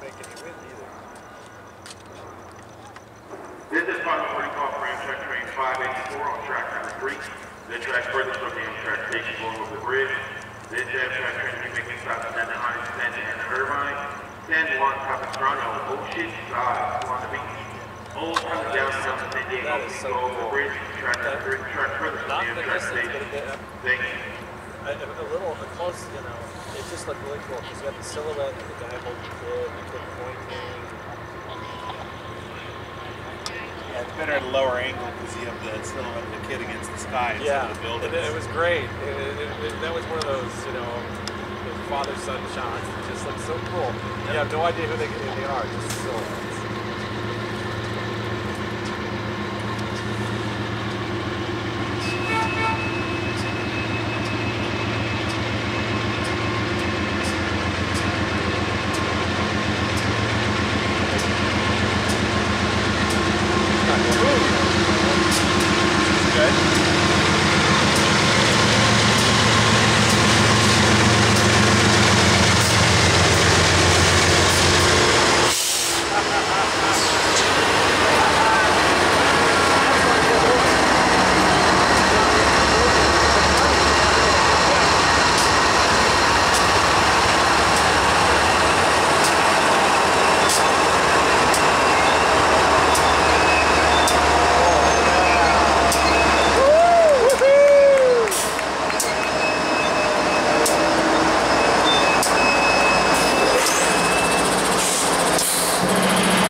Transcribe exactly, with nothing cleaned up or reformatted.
make any wind either. This is final morning call for Amtrak train five eighty-four on track number three. The track furthest from the Amtrak station going over the bridge. This Amtrak train will be making stops at Denton Heights, Denton, and Irvine. San Juan, Capistrano, Ocean Side, on the beach. Old coming downtown to San Diego. That is so go over the cool. bridge. Track number three. Track furthest from the Amtrak station. Thank you. A, a little a close, you know, it just looked really cool because you got the silhouette of the guy holding the kid, the kid pointing. Yeah, it's better at a lower angle because you have the silhouette of the kid against the sky instead Yeah, of the building. it, it was great. It, it, it, that was one of those, you know, father-son shots. It just looked so cool. You have no idea who they, who they are. Just silhouettes.